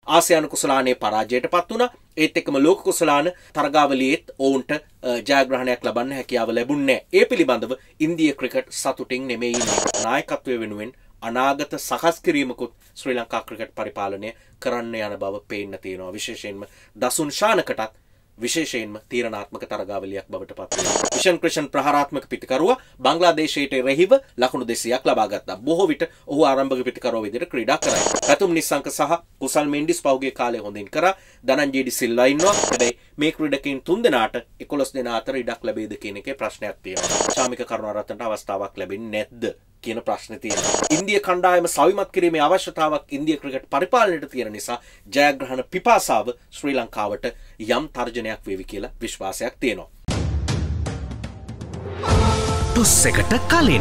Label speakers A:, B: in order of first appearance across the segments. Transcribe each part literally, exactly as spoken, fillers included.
A: ආසියානු කුසලානේ පරාජයටපත් වුණා. ඒත් එක්කම ලෝක කුසලාන තරගාවලියේත් ඔවුන්ට ජයග්‍රහණයක් ලබන්න හැකියාව ලැබුණේ නැහැ. ඒ පිළිබඳව ඉන්දියා ක්‍රිකට් සතුටින් නෙමෙයි ඉන්නේ. නායකත්වය වෙනුවෙන් අනාගත සකස් කිරීමකුත් ශ්‍රී ලංකා ක්‍රිකට් පරිපාලනය කරන්න යන බව පේන්න තියෙනවා. විශේෂයෙන්ම දසුන් ශානකටත් විශේෂයෙන්ම තීරණාත්මක තරගාවලියක් බවට පත් වෙනවා. ඉෂන් ක්‍රිෂන් ප්‍රහාරාත්මක පිටිකරුවා බංග්ලාදේශයට රැහිව ලකුණු දෙසීයක් ලබා ගත්තා. බොහෝ විට ඔහු ආරම්භක පිටිකරුවා විදිහට ක්‍රීඩා කරයි. පැතුම් නිස්සංක සහ කුසල් මෙන්ඩිස් පහුගිය කාලේ හොඳින් කරා. ධනංජය ඩි සිල්වා ඉන්නවා. හැබැයි මේ ක්‍රීඩකයන් තුන් දෙනාට එකොළොස් දෙනා අතර ඉඩක් ලැබෙයිද කියන එකේ ප්‍රශ්නයක් තියෙනවා. ශාමික කරුණාරත්නට අවස්ථාවක් ලැබෙන්නේ නැද්ද කියන ප්‍රශ්නේ තියෙනවා. ඉන්දියා කණ්ඩායම සවිමත් කිරීමේ අවශ්‍යතාවක් ඉන්දියා ක්‍රිකට් පරිපාලනයට තියෙන නිසා ජයග්‍රහණ පිපාසාව ශ්‍රී ලංකාවට යම් තර්ජනයක් වේවි කියලා විශ්වාසයක් තියෙනවා.
B: ටොස් එකට කලින්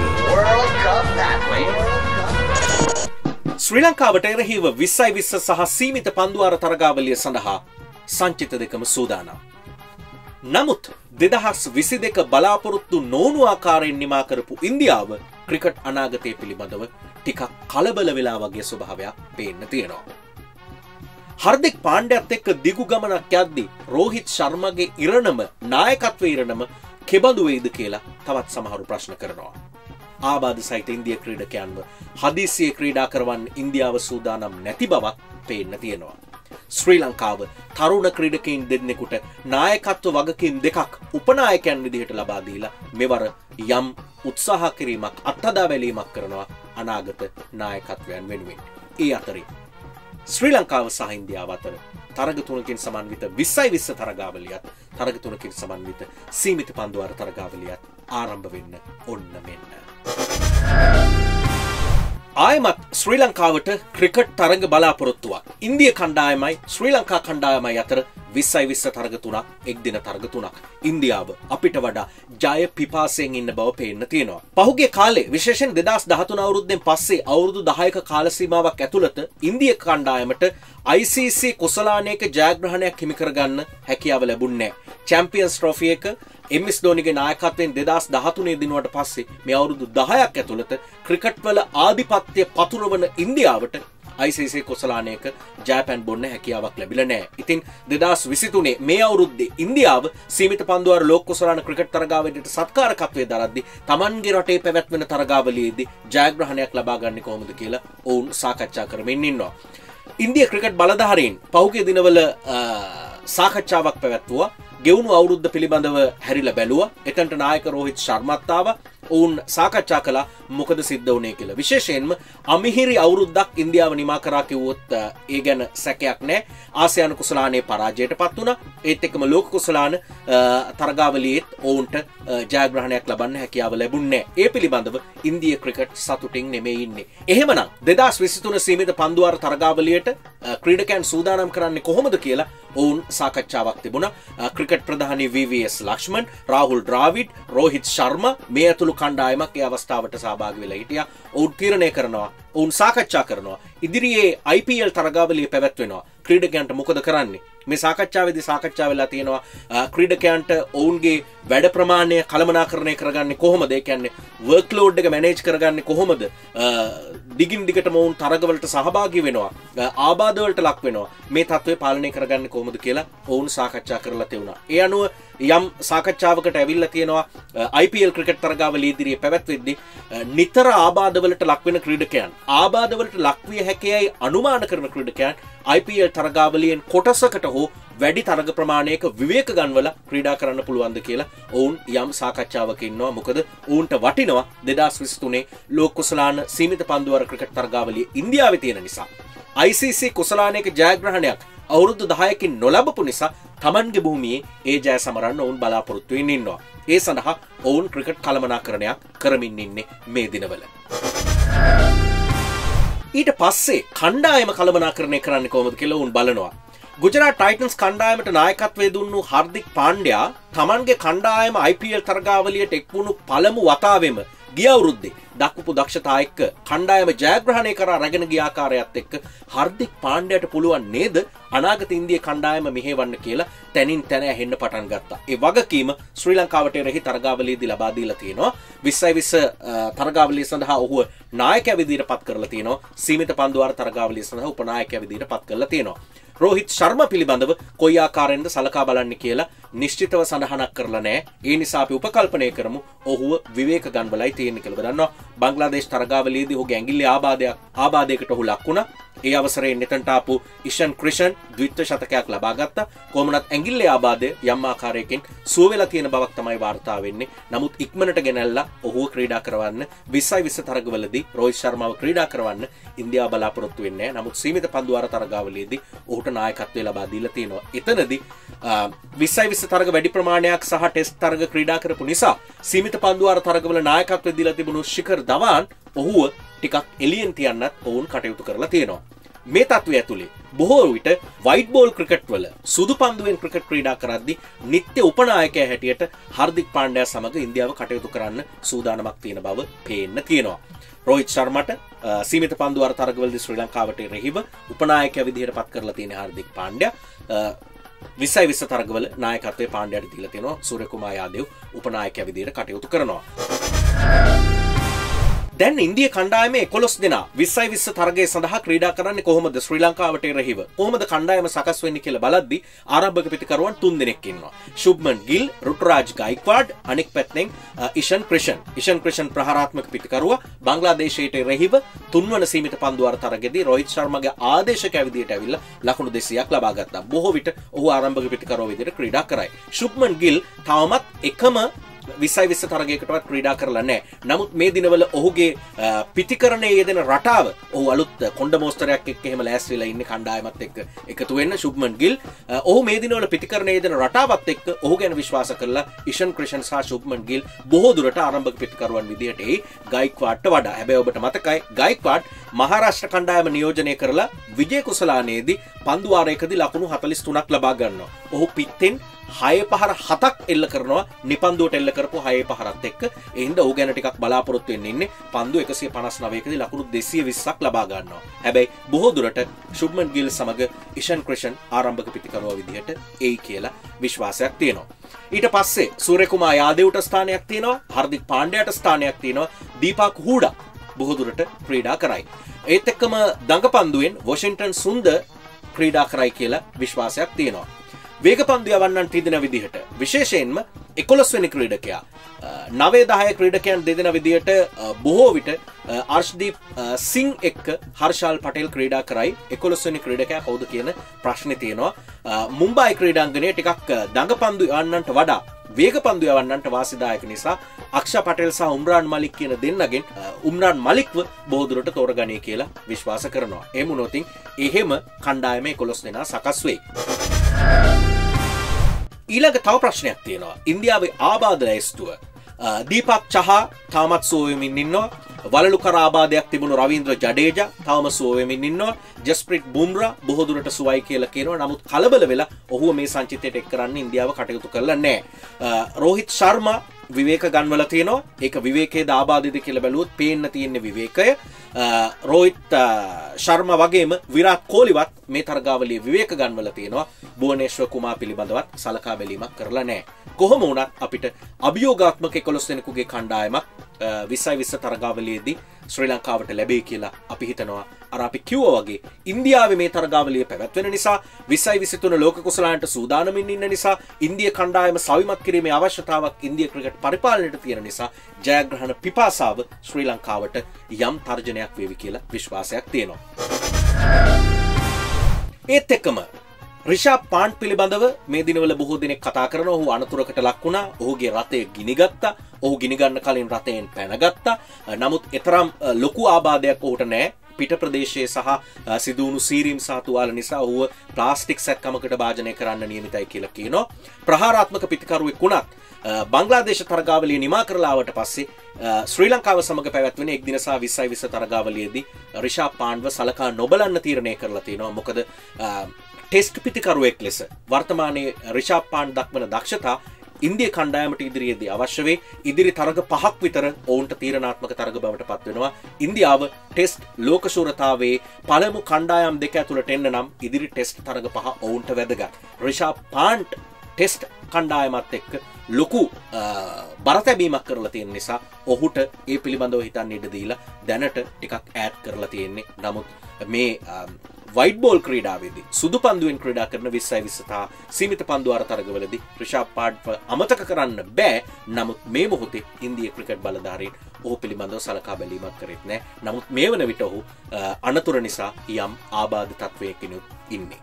A: ශ්‍රී ලංකාවට එරෙහිව විස්සයි විස්ස සහ සීමිත පන්දුවාර තරගාවලිය සඳහා සංචිත දෙකම සූදානම්. නමුත් දෙදහස් විසි දෙක බලාපොරොත්තු නොවුණු ආකාරයෙන් නිමා කරපු ඉන්දියාව ක්‍රිකට් අනාගතය පිළිබඳව ටිකක් කලබල වෙලා වගේ ස්වභාවයක් පේන්න තියෙනවා. හර්දික් පාණ්ඩයත් එක්ක දිගු ගමනක් යද්දී රෝහිත් ශර්මගේ ඉරණම නායකත්වයේ ඉරණම කෙබඳු වෙයිද කියලා තවත් සමහරු ප්‍රශ්න කරනවා. ආබාධ සහිත ඉන්දියා ක්‍රීඩකයන්ව හදිසියේ ක්‍රීඩා කරවන්න ඉන්දියාව සූදානම් නැති බවක් පේන්න තියෙනවා. ශ්‍රී ලංකාව තරුණ ක්‍රීඩකයින් දෙන්නෙකුට නායකත්ව වගකීම් දෙකක් උපනායකයන් විදිහට ලබා දීලා මෙවර යම් උත්සාහ කිරීමක් අත්හදා බැලීමක් කරනවා අනාගත නායකත්වයන් වෙනුවෙන්. ඒ අතරින් ශ්‍රී ලංකාව සහ ඉන්දියාව අතර තරග තුනකින් සමන්විත විස්සයි විස්ස තරගාවලියත් තරග තුනකින් සමන්විත සීමිත පන්දුවාර තරගාවලියත් ආරම්භ වෙන්න ඔන්න මෙන්න. ආයමත් ශ්‍රී ලංකාවට ක්‍රිකට් තරග බලාපොරොත්තුවක්. ඉන්දියා කණ්ඩායමයි ශ්‍රී ලංකා කණ්ඩායමයි අතර විස්සයි විස්ස තරග තුනක් එක් දින තරග තුනක්. ඉන්දියාව අපිට වඩා ජය පිපාසයෙන් ඉන්න බව පේන්න තියෙනවා. පහුගිය කාලේ විශේෂයෙන් දෙදහස් දහතුන අවුරුද්දෙන් පස්සේ අවුරුදු දහයක කාල සීමාවක් ඇතුළත ඉන්දියා කණ්ඩායමට I C C කුසලානයක ජයග්‍රහණයක් හිමි කරගන්න හැකියාව ලැබුණේ නැහැ. චැම්පියන්ස් ට්‍රොෆි එක එම් එස් ධෝනිගේ නායකත්වයෙන් දෙදහස් දහතුනේ දිනුවට පස්සේ මේ අවුරුදු දහයක් ඇතුළත ක්‍රිකට් වල ආධිපත්‍ය පතුරවන ඉන්දියාවට I C C කුසලානයක ජයපැන් බොන්න හැකියාවක් ලැබිලා නැහැ. ඉතින් දෙදහස් විසි තුනේ මේ අවුරුද්දේ ඉන්දියාව සීමිත පන්දුවාර ලෝක කුසලාන ක්‍රිකට් තරගාවලියට සත්කාරකත්වයේ දරද්දී Tamanගේ රටේ පැවැත්වෙන තරගාවලියේදී ජයග්‍රහණයක් ලබා ගන්න කොහොමද කියලා ඔවුන් සාකච්ඡා කරමින් ඉන්නවා. ඉන්දියා ක්‍රිකට් බලධාරීන් පහුගිය දිනවල සාකච්ඡාවක් පැවැත්වුවා. ගෙවුණු අවුරුද්ද පිළිබඳව හැරිලා බැලුවා. එතනට නායක රෝහිත් ශර්මත් ආවා. ඔවුන් සාකච්ඡා කළා මොකද සිද්ධ වුණේ කියලා. විශේෂයෙන්ම අමිහිරි අවුරුද්දක් ඉන්දියාව නිමා කරා කිව්වොත් ඒ ගැන සැකයක් නැහැ. ආසියානු කුසලානේ පරාජයටපත් වුණා. ඒත් එක්කම ලෝක කුසලාන තරගාවලියේත් ඔවුන්ට ජයග්‍රහණයක් ලබන්න හැකියාව ලැබුණේ නැහැ. ඒ පිළිබඳව ඉන්දියා ක්‍රිකට් සතුටින් නෙමෙයි ඉන්නේ. එහෙමනම් දෙදහස් විසි තුන සීමිත පන්දුවාර තරගාවලියට ක්‍රීඩකයන් සූදානම් කරන්නේ කොහොමද කියලා ඔවුන් සාකච්ඡාවක් තිබුණා. ක්‍රිකට් ප්‍රධානී V V S Laxman, Rahul Dravid, Rohit Sharma මේ ඇතුළු කණ්ඩායමක් ඒ අවස්ථාවට සහභාගී වෙලා හිටියා. ඔවුන් තීරණය කරනවා, ඔවුන් සාකච්ඡා කරනවා. ඉදිරියේ I P L තරගාවලිය පැවැත්වෙනවා. ක්‍රීඩකයන්ට මොකද කරන්නේ? මේ සාකච්ඡාවේදී සාකච්ඡා වෙලා තියෙනවා ක්‍රීඩකයන්ට ඔවුන්ගේ වැඩ ප්‍රමාණය කළමනාකරණය කරගන්නේ කොහොමද? ඒ කියන්නේ වර්ක් ලෝඩ් එක මැනේජ් කරගන්නේ කොහොමද? දිගින් දිගටම ඔවුන් තරගවලට සහභාගී වෙනවා. ආබාධ වලට ලක් වෙනවා. මේ තත්ත්වය පාලනය කරගන්නේ කොහොමද කියලා ඔවුන් සාකච්ඡා කරලා තියුණා. ඒ අනුව යම් සාකච්ඡාවකට ඇවිල්ලා තියෙනවා I P L ක්‍රිකට් තරගාවලිය ඉදිරියේ පැවැත්වෙද්දී නිතර ආබාධ වලට ලක් වෙන ක්‍රීඩකයන් ආබාධ වලට ලක් විය හැකියයි අනුමාන කරන ක්‍රීඩකයන් I P L තරගාවලියෙන් කොටසකට හෝ වැඩි තරග ප්‍රමාණයක විවේක ගන්නවල ක්‍රීඩා කරන්න පුළුවන්ද කියලා ඔවුන් යම් සාකච්ඡාවක ඉන්නවා. මොකද ඔවුන්ට වටිනවා දෙදහස් විසි තුනේ ලෝක කුසලාන සීමිත පන්දුවාර ක්‍රිකට් තරගාවලිය ඉන්දියාවේ තියෙන නිසා. I C C කුසලානයක ජයග්‍රහණයක් අවුරුදු දහයකින් නොලබපු නිසා Tamanගේ භූමියේ ඒ ජය සමරන්න ඔවුන් බලාපොරොත්තු වෙමින් ඉන්නවා. ඒ සඳහා ඔවුන් ක්‍රිකට් කළමනාකරණයක් කරමින් ඉන්නේ මේ දිනවල. ඊට පස්සේ කණ්ඩායම කළමනාකරණය කරන්නේ කොහොමද කියලා ඔවුන් බලනවා. ගුජරාට් ටයිටන්ස් කණ්ඩායමට නායකත්වයේ දුන්නු හර්දික් පාණ්ඩයා Tamanගේ කණ්ඩායම I P L තරගාවලියට එක්වුණු පළමු වතාවෙම ගිය අවුරුද්දේ දක්වපු දක්ෂතා එක්ක කණ්ඩායම ජයග්‍රහණය කරා රැගෙන ගිය ආකාරයත් එක්ක හර්දික් පාණ්ඩයාට පුළුවන් නේද අනාගත ඉන්දියා කණ්ඩායම මෙහෙවන්න කියලා තැනින් තැන ඇහෙන්න පටන් ගත්තා. ඒ වගකීම ශ්‍රී ලංකාවට එරෙහි තරගාවලියේදී ලබා දීලා තියෙනවා. විස්සයි විස්ස තරගාවලිය සඳහා ඔහුව නායකයා විදිහට පත් කරලා තියෙනවා. සීමිත පන්දුවාර තරගාවලිය සඳහා උපනායකයා විදිහට පත් කරලා තියෙනවා. රෝහිත් ශර්මා පිළිබඳව කොයි ආකාරයෙන්ද සලකා බලන්නේ කියලා නිශ්චිතව සඳහනක් කරලා නැහැ. ඒ නිසා අපි උපකල්පනය කරමු ඔහුව විවේක ගන්නවලයි තියෙන්නේ කියලා. බලන්න බංග්ලාදේශ තරගාවලියේදී ඔහුගේ ඇඟිල්ලේ ආබාධයක් ආබාධයකට ඔහු ලක් වුණා. ඒ අවසරයේ මෙතනට ආපු ඉෂන් ක්‍රිෂන් ද්විත්ව ශතකයක් ලබා ගත්තා. කොහොමනත් ඇඟිල්ලේ ආබාධය යම් ආකාරයකින් සුව වෙලා තියෙන බවක් තමයි වාර්තා වෙන්නේ. නමුත් ඉක්මනට ගෙනල්ලා ඔහුව ක්‍රීඩා කරවන්න විස්සයි විස්ස තරගවලදී රෝහිත් ශර්මාව ක්‍රීඩා කරවන්න ඉන්දියාව බලාපොරොත්තු වෙන්නේ නැහැ. නමුත් සීමිත පන්දුවාර තරගාවලියේදී ඔහුට නායකත්වය ලබා දීලා තියෙනවා. එතනදී විස්සයි විස්ස තරග වැඩි ප්‍රමාණයක් සහ ටෙස්ට් තරග ක්‍රීඩා කරපු නිසා සීමිත පන්දුවාර තරගවල නායකත්වය දීලා තිබුණු ශිඛර් ධවන් ඔහුව ටිකක් එලියෙන් තියන්නත් ඔවුන් කටයුතු කරලා තියෙනවා. මේ තත්ත්වය ඇතුලේ බොහෝ විට වයිට් බෝල් ක්‍රිකට් වල සුදු පන්දුවෙන් ක්‍රිකට් ක්‍රීඩා කරද්දී නිත්‍ය උපනායකයා හැටියට හර්දික් පාණ්ඩයා සමග ඉන්දියාව කටයුතු කරන්න සූදානමක් තියෙන බව පේන්න තියෙනවා. රෝහිත් ශර්මට සීමිත පන්දුවාර තරගවලදී ශ්‍රී ලංකාවට එරෙහිව උපනායකයා විදිහට පත් කරලා තියෙන හර්දික් පාණ්ඩයා විස්සයි විස්ස තරගවල නායකත්වයේ පාණ්ඩයාට දීලා තියෙනවා. සූර්යකුමාර යාදව් උපනායකයා විදිහට කටයුතු කරනවා. දැන් ඉන්දිය කණ්ඩායමේ එකොළොස් දෙනා විස්සයි විස්ස තරගයේ සඳහා ක්‍රීඩා කරන්නේ කොහොමද ශ්‍රී ලංකාවට එරෙහිව? කොහොමද කණ්ඩායම සකස් වෙන්නේ කියලා බලද්දී ආරම්භක පිටිකරුවන් තුන් දෙනෙක් ඉන්නවා. ශුබ්මන් ගිල්, රුතුරාජ් ගයික්වාඩ්, අනෙක් පැත්තෙන් ඉෂන් ක්‍රිෂන්. ඉෂන් ක්‍රිෂන් ප්‍රහාරාත්මක පිටිකරුවා බංග්ලාදේශයට එරෙහිව තුන්වන සීමිත පන්දුවාර තරගයේදී රෝහිත් ශර්මාගේ ආදේශකයා විදියට ඇවිල්ලා ලකුණු දෙසීයක් ලබා ගත්තා. බොහෝ විට ඔහු ආරම්භක පිටිකරුවා විදියට ක්‍රීඩා කරයි. ශුබ්මන් ගිල් තවමත් එකම විස්සයි විස්ස තරගයකටවත් ක්‍රීඩා කරලා නැහැ. නමුත් මේ දිනවල ඔහුගේ පිටිකරණයේ යෙදෙන රටාව ඔහු අලුත් කොණ්ඩ මෝස්තරයක් එක්ක එහෙම ලෑස්ති වෙලා ඉන්නේ කණ්ඩායමත් එක්ක එකතු වෙන්න. ශුබ්මන් ගිල් ඔහු මේ දිනවල පිටිකරණයේ යෙදෙන රටාවත් එක්ක ඔහු ගැන විශ්වාස කරලා ඉෂන් ක්‍රිෂන් සහ ශුබ්මන් ගිල් බොහෝ දුරට ආරම්භක පිටිකරුවන් විදියට එයි ගයික්වාඩ්ට වඩා. හැබැයි ඔබට මතකයි ගයික්වාඩ් මහාරාෂ්ට්‍ර කණ්ඩායම නියෝජනය කරලා විජය කුසලානයේදී පන්දු වාරයකදී ලකුණු හතළිස් තුනක් ලබා ගන්නවා. ඔහු පිටෙන් හය පහර හතක් එල්ල කරනවා නිපන්දුවට එල්ල කරපු හය පහරත් එක්ක. ඒ හින්දා ඔහු ගැන ටිකක් බලාපොරොත්තු වෙන්න ඉන්නේ. පන්දු එකසිය පනස් නවයකදී ලකුණු දෙසිය විස්සක් ලබා ගන්නවා. හැබැයි බොහෝ දුරට ශුබ්මන් ගිල් සමග ඉෂන් ක්‍රිෂන් ආරම්භක පිටිකරුවා විදිහට එයි කියලා විශ්වාසයක් තියෙනවා. ඊට පස්සේ සූර්යකුමාර යාදව්ට ස්ථානයක් තියෙනවා. හර්දික් පාණ්ඩයාට ස්ථානයක් තියෙනවා. දීපක් හූඩා බොහෝ දුරට ක්‍රීඩා කරයි. ඒත් එක්කම දඟපන්දුවෙන් වොෂින්ටන් සුන්දර් ක්‍රීඩා කරයි කියලා විශ්වාසයක් තියෙනවා. වේගපන්දු යවන්නන් තිදෙන විදිහට විශේෂයෙන්ම එකොළොස් වෙනි ක්‍රීඩකයා නවය දහය ක්‍රීඩකයන් දෙදෙන විදිහට බොහෝ විට අර්ෂ්දීප් සිං එක්ක හර්ෂාල් පටේල් ක්‍රීඩා කරයි. එකොළොස් වෙනි ක්‍රීඩකයා කවුද කියන ප්‍රශ්නේ තියෙනවා. මුම්බයි ක්‍රීඩාංගණයේ ටිකක් දඟපන්දු යවන්නන්ට වඩා වේගපන්දු යවන්නන්ට වාසිදායක නිසා අක්ෂා පටේල් සහ උම්රාන් මලික් කියන දෙන්නගෙන් උම්රාන් මලික්ව බොහෝ දුරට තෝරගනී කියලා විශ්වාස කරනවා. එහෙම වුණොත් එහෙම කණ්ඩායමේ එකොළොස් දෙනා සකස් වෙයි. ඊළඟ තව ප්‍රශ්නයක් තියෙනවා. ඉන්දියාවේ ආබාධ ලැයිස්තුව දීපක් චහා තාමත් සුවවෙමින් ඉන්නවා. වලලු කර ආබාධයක් තිබුණු රවීන්ද්‍ර ජඩේජා තවම සුවවෙමින් ඉන්නවා. ජස්ප්‍රීත් බුම්රා බොහෝ දුරට සුවයි කියලා කියනවා. නමුත් කලබල වෙලා ඔහුව මේ සංචිතයට එක් කරන්න ඉන්දියාව කටයුතු කරලා නැහැ. රෝහිත් ශර්මා විවේක ගන්වල තියෙනවා. ඒක විවේකයේ ආබාධයද කියලා බැලුවොත් පේන්න තියෙන විවේකය. රෝහිත් ශර්මා වගේම විරාට් කොහ්ලිවත් මේ තරගාවලියේ විවේක ගන්වල තියෙනවා. භුවනේශ්වර් කුමාර් පිළිබඳවත් සලකා බැලීමක් කරලා නැහැ. කොහොම වුණත් අපිට අභියෝගාත්මක එකොළොස් දෙනෙකුගේ කණ්ඩායමක් විස්සයි විස්ස තරගාවලියේදී ශ්‍රී ලංකාවට ලැබෙයි කියලා අපි හිතනවා. අර අපි කිව්වා වගේ ඉන්දියාවේ මේ තරගාවලිය පැවැත්වෙන නිසා විස්සයි විස්ස තුන ලෝක කුසලායන්ට සූදානමින් ඉන්න නිසා ඉන්දිය කණ්ඩායම සවිමත් කිරීමේ අවශ්‍යතාවක් ඉන්දිය ක්‍රිකට් පරිපාලනයට තියෙන නිසා ජයග්‍රහණ පිපාසාව ශ්‍රී ලංකාවට යම් තර්ජනයක් වේවි කියලා විශ්වාසයක් තියෙනවා. ඒත් එක්කම රිෂාබ් පාන්ට් පිළිබඳව මේ දිනවල බොහෝ දෙනෙක් කතා කරනවා. ඔහු අනතුරකට ලක් වුණා. ඔහුගේ රථය ගිනිගත්තා. ඔහු ගිනිගන්න කලින් රථයෙන් පැනගත්තා. නමුත් එතරම් ලොකු ආබාධයක් ඔහුට නැහැ. පිට ප්‍රදේශයේ සහ සිදුවුණු සීරීම් සහ තුවාල නිසා ඔහුව ප්ලාස්ටික් සැක්කමකට භාජනය කරන්න නියමිතයි කියලා කියනවා. ප්‍රහාරාත්මක පිටිකරුවෙක් වුණත් බංග්ලාදේශ තරගාවලිය නිමා කරලා ආවට පස්සේ ශ්‍රී ලංකාව සමග පැවැත්වෙන එක් දින සහ විස්සයි විස්ස තරගාවලියේදී රිෂාබ් පාන්ට්ව සලකා නොබලන්න තීරණය කරලා තියෙනවා. මොකද ටෙස්ට් පිටිකරුවෙක් ලෙස වර්තමානයේ රිෂාබ් පාන්ට් දක්වන දක්ෂතා ඉන්දිය කණ්ඩායමට ඉදිරියේදී අවශ්‍ය වේ. ඉදිරි තරග පහක් විතර ඔවුන්ට තීරණාත්මක තරග බවට පත් වෙනවා. ඉන්දියාව ටෙස්ට් ලෝකශූරතාවයේ පළමු කණ්ඩායම් දෙක ඇතුළට එන්න නම් ඉදිරි ටෙස්ට් තරග පහ ඔවුන්ට වැදගත්. රිෂාබ් පාන්ට් ටෙස්ට් කණ්ඩායමත් එක්ක ලොකු බරතැබීමක් කරලා තියෙන නිසා ඔහුට ඒ පිළිබඳව හිතන්න ඉඩ දීලා දැනට ටිකක් ඈඩ් කරලා තියෙන්නේ. නමුත් මේ වයිට් බෝල් ක්‍රීඩාවේදී සුදු පන්දුවෙන් ක්‍රීඩා කරන විස්සයි විස්ස තා සීමිත පන්දු ආර තරගවලදී රිෂාබ් පාඩ්ව අමතක කරන්න බෑ. නමුත් මේ මොහොතේ ඉන්දියා ක්‍රිකට් බලධාරීන් ඔහු පිළිබඳව සලකා බැලීමක් කරෙත් නෑ. නමුත් මේ වන විට ඔහු අනතුර නිසා යම් ආබාධ තත්වයකින් ඉන්නේ.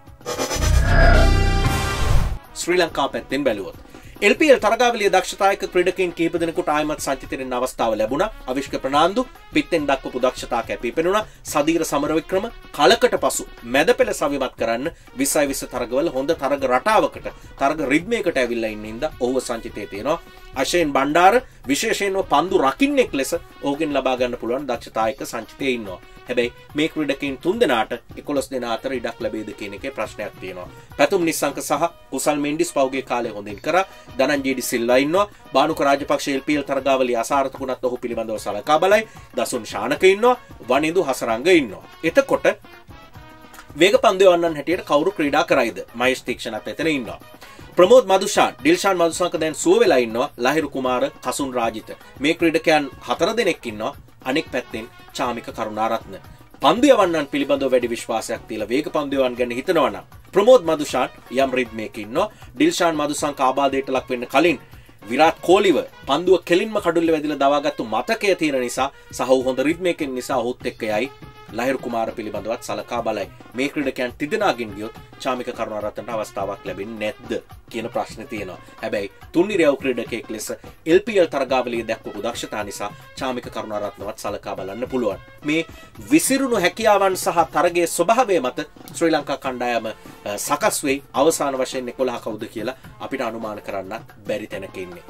A: ශ්‍රී ලංකාව පැත්තෙන් බැලුවොත් එල් පී එල් තරගාවලියේ දක්ෂතායක ක්‍රීඩකයන් කිහිප දෙනෙකුට ආයමත් සංචිතෙන්න අවස්ථාව ලැබුණා. අවිෂ්ක ප්‍රනාන්දු පිටෙන් දක්වපු දක්ෂතා කැපී පෙනුණා. සදීර සමරවික්‍රම කලකට පසු මැද පෙළ සවිමත් කරන්න විස්සයි විස්ස තරගවල හොඳ තරග රටාවකට තරග රිද්මයකට ඇවිල්ලා ඉන්න ඉඳ ඔහුව සංචිතයේ තියෙනවා. අශේන් බණ්ඩාර විශේෂයෙන්ම පන්දු රකින්නෙක් ලෙස ඔහුගෙන් ලබා ගන්න පුළුවන් දක්ෂතායක සංචිතයේ ඉන්නවා. හැබැයි මේ ක්‍රීඩකයන් තුන් දෙනාට එකොළොස් දෙනා අතර ඉඩක් ලැබෙයිද කියන එකේ ප්‍රශ්නයක් තියෙනවා. පැතුම් නිස්සංක සහ කුසල් මෙන්ඩිස් පෞගේ කාලේ හොඳින් කරා. ධනංජය ඩි සිල්වා ඉන්නවා. Bhanuka Rajapaksa L P L තරගාවලිය අසාර්ථකුණත් ඔහු පිළිබඳව සලකා බලයි. දසුන් ශානක ඉන්නවා. වනිඳු හසරංග ඉන්නවා. එතකොට වේග පන්දු යවන්නන් හැටියට කවුරු ක්‍රීඩා කරයිද? මහේෂ් තීක්ෂණත් එතන ඉන්නවා. ප්‍රමෝද් මදුෂාන් ඩිල්ෂාන් මදුසංක දැන් සුව වෙලා ඉන්නවා. ලහිරු කුමාර කසුන් රාජිත මේ ක්‍රීඩකයන් හතර දෙනෙක් ඉන්නවා. අනෙක් පැත්තෙන් චාමික කරුණාරත්න පන්දු යවන්නන් පිළිබඳව වැඩි විශ්වාසයක් තියලා වේග පන්දු යවන්න ගැන හිතනවා නම් ප්‍රමෝද් මදුෂාන් යම් රිද්මයක ඉන්නවා. ඩිල්ෂාන් මදුසංක ආබාධයට ලක් වෙන්න කලින් විරාට් කෝලිව පන්දුව කෙලින්ම කඩුල්ල වැදිලා දවාගත්තු මතකය තියෙන නිසා සහ හොඳ රිද්මයකින් නිසා ඔහුත් එක්ක යයි. ලහිරු කුමාර පිළිබඳවත් සලකා බලයි. මේ ක්‍රීඩකයන් තිදෙනාගෙන් ගියොත් චාමික කරුණාරත්නට අවස්ථාවක් ලැබෙන්නේ නැද්ද කියන ප්‍රශ්නේ තියෙනවා. හැබැයි තුන්නිරයව ක්‍රීඩකයෙක් ලෙස එල් පී එල් තරගාවලියේ දක්වපු දක්ෂතා නිසා චාමික කරුණාරත්නවත් සලකා බලන්න පුළුවන්. මේ විසිරුණු හැකියාවන් සහ තරගයේ ස්වභාවය මත ශ්‍රී ලංකා කණ්ඩායම සකස් වෙයි. අවසාන වශයෙන් එකොළහ කවුද කියලා අපිට අනුමාන කරන්න බැරි තැනක ඉන්නේ.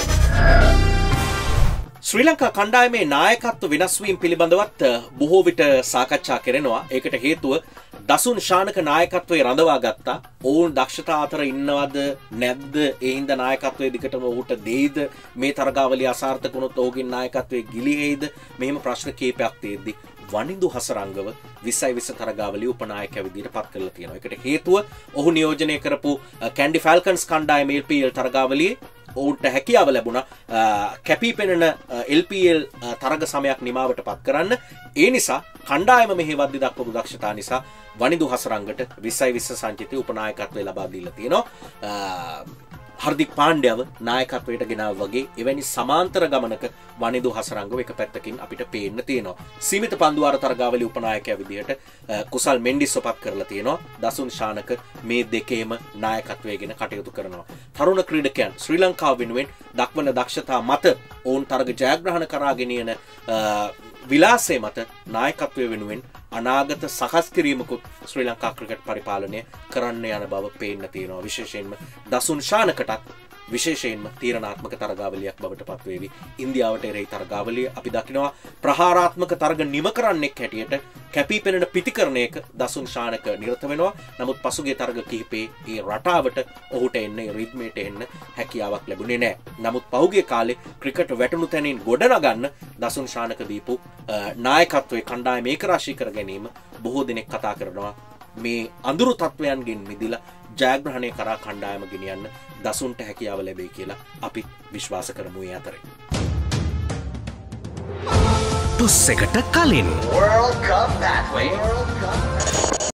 A: ශ්‍රී ලංකා කණ්ඩායමේ නායකත්ව වෙනස්වීම පිළිබඳවත් බොහෝ විට සාකච්ඡා කරනවා. ඒකට හේතුව දසුන් ශානක නායකත්වයේ රඳවා ගත්තා. ඔවුන් දක්ෂතා අතර ඉන්නවද නැද්ද? ඒ හින්දා නායකත්වයේ දිගටම ඔහුට දෙයිද? මේ තරගාවලිය අසාර්ථක වුණොත් ඔහුගේ නායකත්වයේ ගිලිහෙයිද? මෙහෙම ප්‍රශ්න කීපයක් තියෙද්දි වනිඳු හසරංගව විස්සයි විස්ස තරගාවලිය උපනායකයා විදිහට පත් කරලා තියෙනවා. ඒකට හේතුව ඔහු නියෝජනය කරපු කැන්ඩි ෆැල්කන්ස් කණ්ඩායම එල් පී එල් තරගාවලියේ ඔවුන්ට හැකියාව ලැබුණා කැපී පෙනෙන එල් පී එල් තරග සමයක් නිමාවට පත් කරන්න. ඒ නිසා කණ්ඩායම මෙහෙවද්දි දක්වපු දක්ෂතා නිසා වනිඳු හසරංගට විස්සයි විස්ස සංචිතයේ උපනායකත්වය ලබා දීලා තියෙනවා. හර්දික් පාණ්ඩයව නායකත්වයට ගෙනාව වගේ එවැනි සමාන්තර ගමනක වනිඳු හසරංගව එක පැත්තකින් අපිට පේන්න තියෙනවා. සීමිත පන්දු ආර තරගාවලිය උපනායකයා විදිහට කුසල් මෙන්ඩිස්ව පත් කරලා තියෙනවා. දසුන් ශානක මේ දෙකේම නායකත්වයේගෙන කටයුතු කරනවා. තරුණ ක්‍රීඩකයන් ශ්‍රී ලංකාව වෙනුවෙන් දක්වන දක්ෂතා මත ඔවුන් තරග ජයග්‍රහණ කරා ගෙනියන විලාසය මත නායකත්වය වෙනුවෙන් අනාගත සකස් කිරීමකුත් ශ්‍රී ලංකා ක්‍රිකට් පරිපාලනය කරන්න යන බව පේන්න තියෙනවා. විශේෂයෙන්ම දසුන් ශානකටත් විශේෂයෙන්ම තීරණාත්මක තරගාවලියක් බවට පත්වේවි. ඉන්දියාවට එරෙහි තරගාවලිය අපි දකිනවා ප්‍රහාරාත්මක තරග නිම කරන්නෙක් හැටියට කැපී පෙනෙන පිතිකරණයක දසුන් ශානක නිරත වෙනවා. නමුත් පසුගිය තරග කිහිපේ ඒ රටාවට ඔහුට එන්නේ රිද්මයට එන්න හැකියාවක් ලැබුණේ නැහැ. නමුත් පහුගිය කාලේ ක්‍රිකට් වැටුණු තැනින් ගොඩනගන්න දසුන් ශානක දීපු නායකත්වයේ කණ්ඩායම ඒකරාශී කර ගැනීම බොහෝ දෙනෙක් කතා කරනවා. මේ අඳුරු තත්වයන්ගෙන් මිදිලා ජයග්‍රහණය කරා කණ්ඩායම ගෙනියන්න දසුන්ට හැකියාව ලැබෙයි කියලා අපි විශ්වාස කරමු. ඒ අතරේ
B: ටොස් එකට කලින්
C: World Cup Pathway. World Cup Pathway.